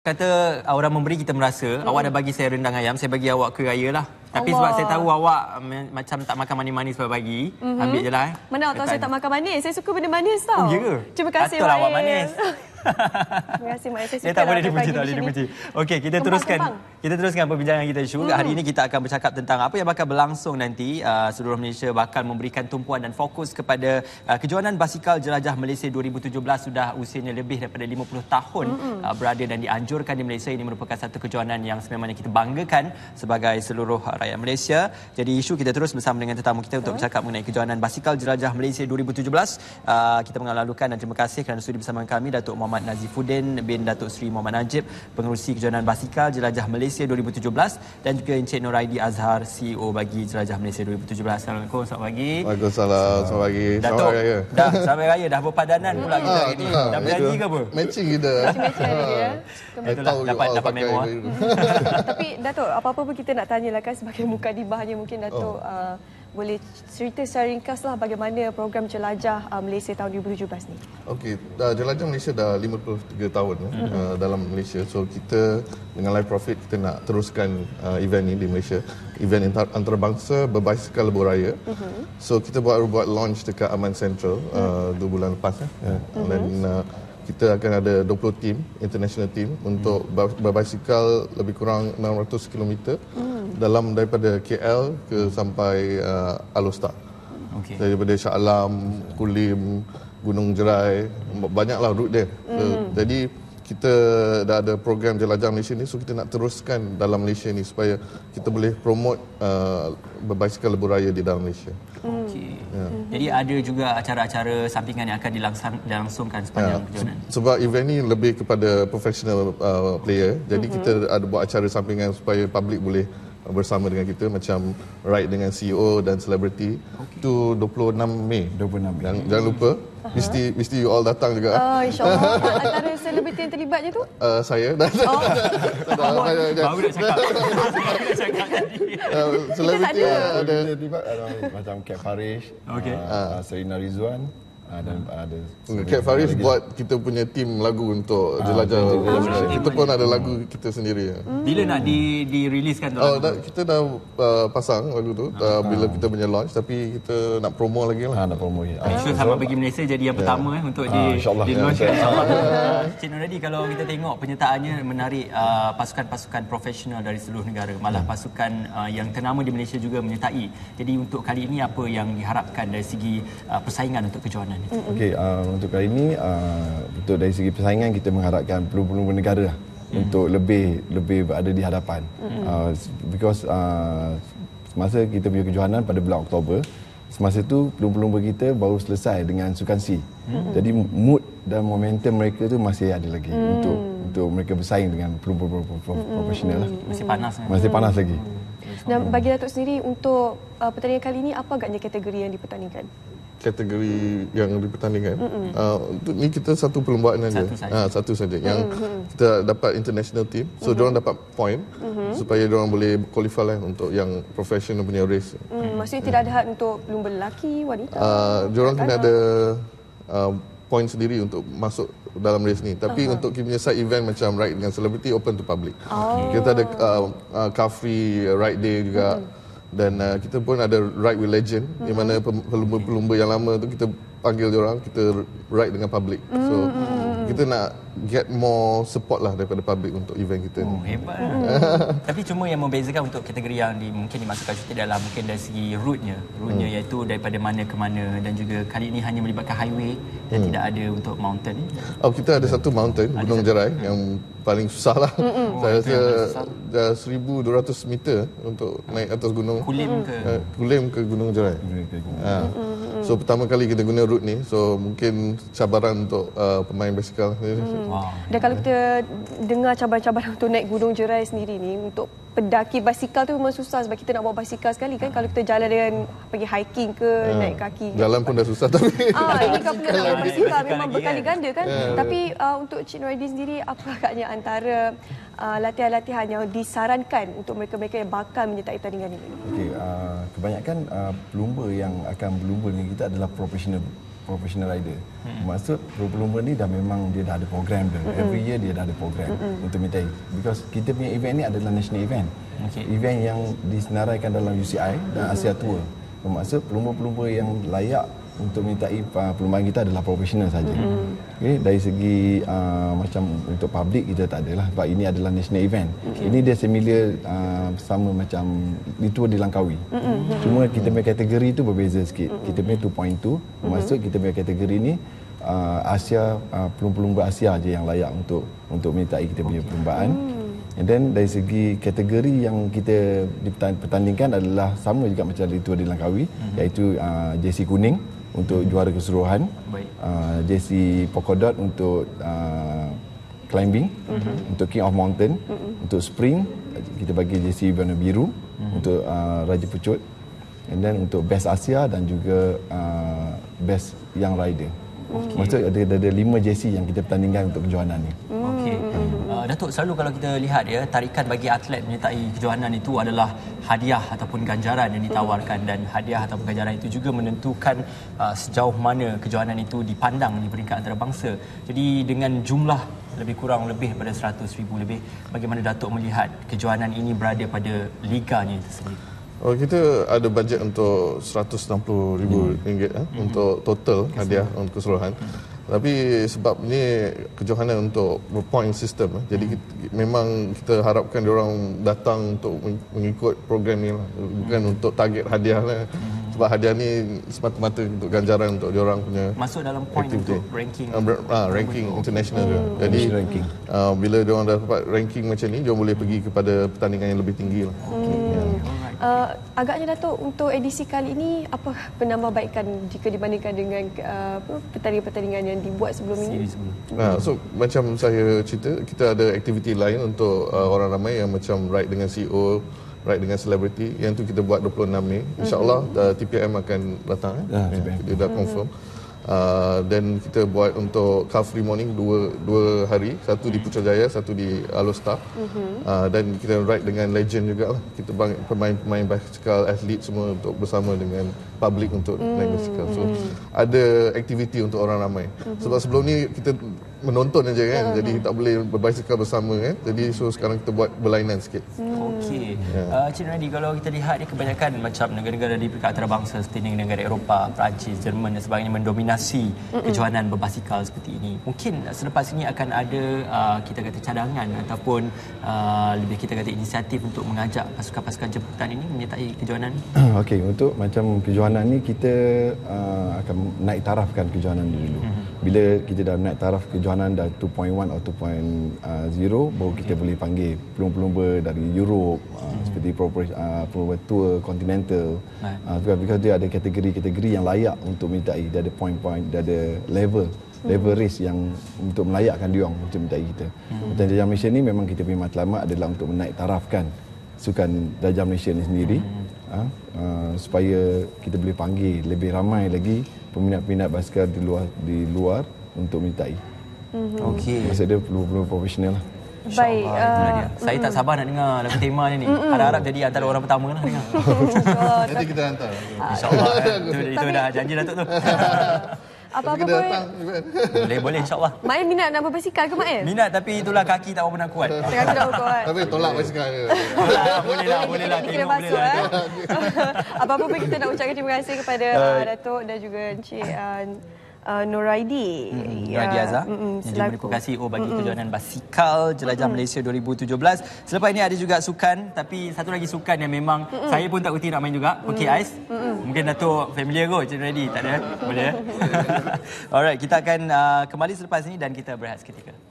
Kata orang memberi, kita merasa. Awak dah bagi saya rendang ayam, saya bagi awak kuih raya lah. Tapi sebab saya tahu awak macam tak makan manis-manis sebab bagi, ambil je lah. Mana awak tahu saya tak makan manis? Saya suka benda manis tau. Oh, ya ke? Terima kasih, Patutlah Mak awak manis. Terima kasih, Mak. Saya suka tak boleh lah dipuji, pagi tak boleh di sini. dipuji. Okey, kita teruskan perbincangan kita, Syu. Hari ini kita akan bercakap tentang apa yang bakal berlangsung nanti. Seluruh Malaysia bakal memberikan tumpuan dan fokus kepada kejohanan basikal jelajah Malaysia 2017. Sudah usianya lebih daripada 50 tahun berada dan dianjurkan di Malaysia. Ini merupakan satu kejohanan yang sememangnya kita banggakan sebagai seluruh rakyat Malaysia. Jadi Syu, kita terus bersama dengan tetamu kita untuk bercakap mengenai kejohanan basikal jelajah Malaysia 2017. Kita mengalu-alukan dan terima kasih kerana sudi bersama kami Datuk Muhammad Nazifuddin bin Datuk Seri Muhammad Najib, pengerusi kejohanan basikal jelajah Malaysia 2017, dan juga Encik Noraidi Azhar, CEO bagi jelajah Malaysia 2017. Assalamualaikum, selamat pagi. Waalaikumsalam, selamat pagi. Datuk, selamat raya. selamat raya, dah berpadanan pula kita hari ini. Dah berjanji ke apa? Matching kita. Itulah, dapat memo. Tapi Datuk, apa-apa pun kita nak tanyalah kan sebagai mukadimahnya, mungkin Datuk boleh cerita secara ringkas lah bagaimana program jelajah Malaysia tahun 2017 ni. Okey, jelajah Malaysia dah 53 tahun dalam Malaysia. So kita dengan Live Profit kita nak teruskan event ni di Malaysia. Event antarabangsa berbasikal lebuh raya. So kita baru buat launch dekat Aman Central 2 bulan lepas. Dan kita akan ada 20 tim, international team untuk berbasikal lebih kurang 600 km dalam daripada KL ke sampai Alor. Daripada Shah Alam, Kulim, Gunung Jerai, banyaklah route dia. Jadi kita dah ada program jelajah Malaysia ni, so kita nak teruskan dalam Malaysia ni supaya kita boleh promote berbasikal lebuh raya di dalam Malaysia. Jadi ada juga acara-acara sampingan yang akan dilangsungkan sepanjang kejohanan. Sebab event ni lebih kepada professional player, jadi kita ada buat acara sampingan supaya public boleh bersama dengan kita, macam ride dengan CEO dan selebriti. Itu 26 Mei. 26 Mei. Jangan lupa, mesti you all datang juga. InsyaAllah. Antara selebriti yang terlibatnya tu? Saya. Baru nak cakap tadi. Selebriti ada macam Kat Farish, Serina Rizwan. Dan ada Kat Faris buat kita punya tim lagu untuk jelajah. Kita pun ada lagu kita sendiri. Bila nak diriliskan tu? Kita dah pasang lagu tu bila kita punya launch, tapi kita nak promo lagi lah. Nak promo lagi. Sure, Selamat Pagi Malaysia jadi yang pertama untuk di launch. Cik Noraidi, kalau kita tengok penyertaannya menarik pasukan-pasukan profesional dari seluruh negara, malah pasukan yang ternama di Malaysia juga menyertai. Jadi untuk kali ini apa yang diharapkan dari segi persaingan untuk kejohanan? Okey, untuk kali ini untuk dari segi persaingan kita mengharapkan pelumba-pelumba negara untuk lebih berada di hadapan. Because semasa kita punya kejohanan pada bulan Oktober, semasa itu pelumba-pelumba kita baru selesai dengan Sukan C. Jadi mood dan momentum mereka tu masih ada lagi untuk mereka bersaing dengan pelumba-pelumba profesional. Masih panas lagi. Dan bagi Datuk sendiri, untuk pertandingan kali ini apa agaknya kategori yang dipertandingkan? Kategori yang dipertandingkan. Untuk ni kita satu perlombaan saja. Satu saja. Yang kita dapat international team. So diorang dapat point supaya diorang boleh qualify lah untuk yang professional punya race. Maksudnya tidak ada had untuk pelumba lelaki, wanita? Diorang kena ada point sendiri untuk masuk dalam race ni. Tapi untuk kita punya side event macam ride dengan celebrity, open to public. Kita ada car free ride day juga. Dan kita pun ada Ride with Legend, di mana pelumba-pelumba yang lama tu kita panggil dia orang, kita ride dengan public. So kita nak get more support lah daripada public untuk event kita ni. Hebat. Tapi cuma yang membezakan untuk kategori yang mungkin dimasukkan cuti adalah mungkin dari segi route-nya iaitu daripada mana ke mana, dan juga kali ini hanya melibatkan highway dan tidak ada untuk mountain. Kita ada satu mountain, Gunung Jerai, yang paling susah lah. Saya rasa 1,200 meter untuk naik atas gunung. Kulim ke Gunung Jerai. So pertama kali kita guna route ni, so mungkin cabaran untuk pemain basikal. Dan kalau kita dengar cabaran-cabaran untuk naik Gunung Jerai sendiri ni, untuk pendaki basikal tu memang susah sebab kita nak bawa basikal sekali kan. Kalau kita jalan dengan pergi hiking ke naik kaki. Jalan pun dah susah tapi. Ini kalau pula nak bawa basikal memang berkali ganda kan. Tapi untuk Cik Noraidi sendiri, apa agaknya antara latihan-latihan yang disarankan untuk mereka-mereka yang bakal menyertai pertandingan ini? Okey, kebanyakan pelumba yang akan berlumba dengan kita adalah profesional professional rider. Maksud pelumba-pelumba ni dah memang dia dah ada program dia. Every year dia dah ada program untuk mintai. Because kita punya event ni adalah national event. Event yang disenaraikan dalam UCI dan Asia Tour. Maksud pelumba-pelumba yang layak untuk mintai perlumbaan kita adalah profesional saja. Okay, dari segi macam untuk public kita tak adalah sebab ini adalah national event. Ini dia similar sama macam itu di Langkawi. Cuma kita punya kategori tu berbeza sikit. Kita punya 2.2 maksud kita punya kategori ni Asia pelumba-pelumba Asia je yang layak untuk mintai kita punya perlumbaan. And then dari segi kategori yang kita dipertandingkan adalah sama juga macam itu di Langkawi, iaitu jersey kuning untuk juara keseluruhan, jersey polka dot untuk climbing, untuk King of Mountain, untuk sprint kita bagi jersey warna biru untuk Raja Pucut, and then untuk best Asia dan juga best young rider. Maksud ada 5 jersey yang kita pertandingkan untuk kejohanan ni. Datuk, selalu kalau kita lihat ya, tarikan bagi atlet menyertai kejohanan itu adalah hadiah ataupun ganjaran yang ditawarkan, dan hadiah ataupun ganjaran itu juga menentukan sejauh mana kejohanan itu dipandang di peringkat antarabangsa. Jadi dengan jumlah lebih kurang lebih pada 100,000 lebih, bagaimana Datuk melihat kejohanan ini berada pada liganya itu sendiri? Kita ada bajet untuk RM160,000 untuk total hadiah untuk keseluruhan. Tapi sebab ni kejohanan untuk point system, jadi memang kita harapkan diorang datang untuk mengikut program ni lah. Bukan untuk target hadiah lah. Sebab hadiah ni semata-mata untuk ganjaran untuk diorang punya masuk dalam point activity. untuk ranking ranking international juga. Jadi bila diorang dapat ranking macam ni, diorang boleh pergi kepada pertandingan yang lebih tinggi lah. Agaknya Datuk, untuk edisi kali ini apa penambahbaikan jika dibandingkan dengan pertandingan-pertandingan yang dibuat sebelum ini? So macam saya cerita, kita ada aktiviti lain untuk orang ramai yang macam ride dengan CEO, ride dengan selebriti, yang tu kita buat 26 Mei. InsyaAllah TPM akan datang. Dia dah confirm. Dan kita buat untuk car free morning dua hari, satu di Putrajaya, satu di Alostar. Dan kita ride dengan legend juga lah. Kita pemain-pemain basikal, atlet semua untuk bersama dengan public untuk naik basikal. So ada aktiviti untuk orang ramai. Sebab sebelum ni kita menonton aja kan, jadi tak boleh berbasikal bersama kan. Jadi so sekarang kita buat berlainan sikit. Okey. Cik Nadi, kalau kita lihat ni kebanyakan macam negara-negara di peringkat antarabangsa seperti negara Eropah, Perancis, Jerman dan sebagainya mendominasi kejohanan berbasikal seperti ini. Mungkin selepas ini akan ada kita kata cadangan ataupun lebih kita kata inisiatif untuk mengajak pasukan-pasukan jemputan ini menyertai kejohanan ni. Okey, untuk macam kejohanan ni kita akan naik tarafkan kejohanan dulu. Bila kita dah naik taraf kejohanan dah 2.1 atau 2.0, baru kita boleh panggil pelumba-pelumba dari Europe, seperti pelumba tour continental. Because dia ada kategori-kategori yang layak untuk mintai. Dia ada point-point, dia ada level race yang untuk melayakkan dia orang untuk mintai kita. Dan Darjah Malaysia ni memang kita punya matlamat adalah untuk menaik tarafkan sukan Darjah Malaysia ni sendiri, supaya kita boleh panggil lebih ramai lagi peminat-peminat basikal di luar untuk mintai. Okey. Maksud dia perlu profesional lah. Baik. Saya tak sabar nak dengar lagu tema ni. Harap-harap jadi antara orang pertama lah dengar. Nanti kita hantar. InsyaAllah. Itu dah janji Datuk tu. Apa-apa pun. Boleh insyaAllah. Mael minat nak berbasikal ke Mael? Minat, tapi itulah kaki tak berapa nak kuat. Kaki tak kuat. Tapi tolak basikal dia. Boleh lah. Kita masuk apa-apa pun kita nak ucapkan terima kasih kepada Datuk dan juga Encik Nuraidi. Nuraidi Azhar yang juga merupakan CEO bagi kejohanan basikal Jelajah Malaysia 2017. Selepas ini ada juga sukan, tapi satu lagi sukan yang memang saya pun tak kerti nak main juga, hoki ais. Mungkin Datuk familiar kot, Cik Nuraidi, tak ada? Boleh. Alright, kita akan kembali selepas ini dan kita berehat seketika.